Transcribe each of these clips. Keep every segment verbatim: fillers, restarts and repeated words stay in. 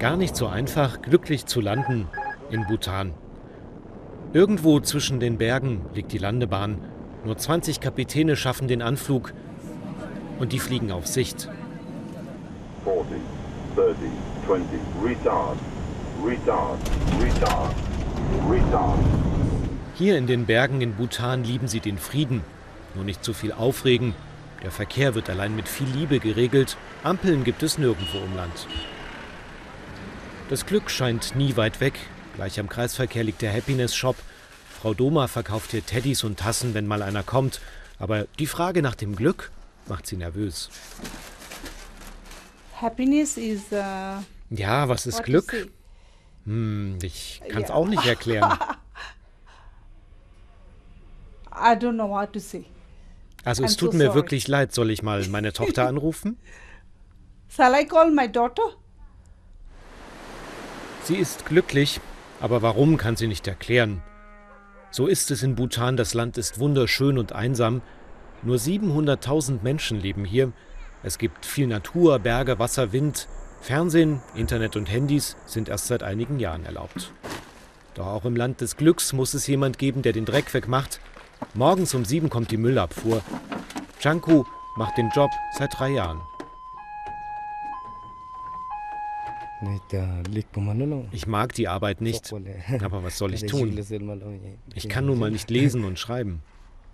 Gar nicht so einfach, glücklich zu landen in Bhutan. Irgendwo zwischen den Bergen liegt die Landebahn. Nur zwanzig Kapitäne schaffen den Anflug und die fliegen auf Sicht. forty, thirty, twenty, retard, retard, retard, retard. Hier in den Bergen in Bhutan lieben sie den Frieden. Nur nicht zu viel Aufregen. Der Verkehr wird allein mit viel Liebe geregelt. Ampeln gibt es nirgendwo im Land. Das Glück scheint nie weit weg. Gleich am Kreisverkehr liegt der Happiness Shop. Frau Doma verkauft hier Teddys und Tassen, wenn mal einer kommt. Aber die Frage nach dem Glück macht sie nervös. Happiness is, uh, Ja, was ist what to Glück? say? Hm, ich kann es Ja. auch nicht erklären. I don't know what to say. Also es I'm tut so mir sorry. wirklich leid. Soll ich mal meine Tochter anrufen? Shall I call my daughter? Sie ist glücklich, aber warum, kann sie nicht erklären. So ist es in Bhutan, das Land ist wunderschön und einsam. Nur siebenhunderttausend Menschen leben hier. Es gibt viel Natur, Berge, Wasser, Wind. Fernsehen, Internet und Handys sind erst seit einigen Jahren erlaubt. Doch auch im Land des Glücks muss es jemand geben, der den Dreck wegmacht. Morgens um sieben kommt die Müllabfuhr. Chanku macht den Job seit drei Jahren. Ich mag die Arbeit nicht, aber was soll ich tun? Ich kann nun mal nicht lesen und schreiben.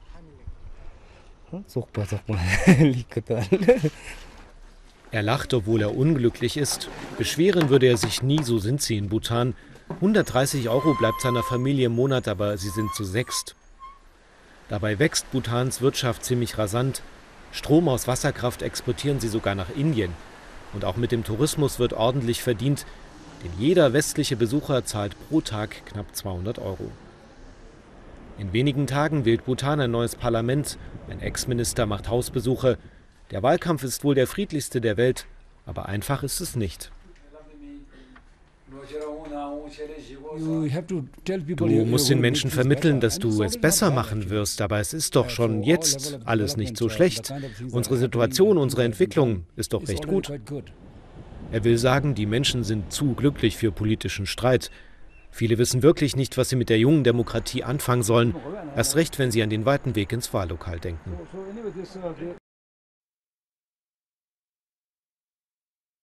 Er lacht, obwohl er unglücklich ist. Beschweren würde er sich nie, so sind sie in Bhutan. hundertdreißig Euro bleibt seiner Familie im Monat, aber sie sind zu sechst. Dabei wächst Bhutans Wirtschaft ziemlich rasant. Strom aus Wasserkraft exportieren sie sogar nach Indien. Und auch mit dem Tourismus wird ordentlich verdient, denn jeder westliche Besucher zahlt pro Tag knapp zweihundert Euro. In wenigen Tagen wählt Bhutan ein neues Parlament. Ein Ex-Minister macht Hausbesuche. Der Wahlkampf ist wohl der friedlichste der Welt, aber einfach ist es nicht. Du musst den Menschen vermitteln, dass du es besser machen wirst, aber es ist doch schon jetzt alles nicht so schlecht. Unsere Situation, unsere Entwicklung ist doch recht gut. Er will sagen, die Menschen sind zu glücklich für politischen Streit. Viele wissen wirklich nicht, was sie mit der jungen Demokratie anfangen sollen, erst recht, wenn sie an den weiten Weg ins Wahllokal denken.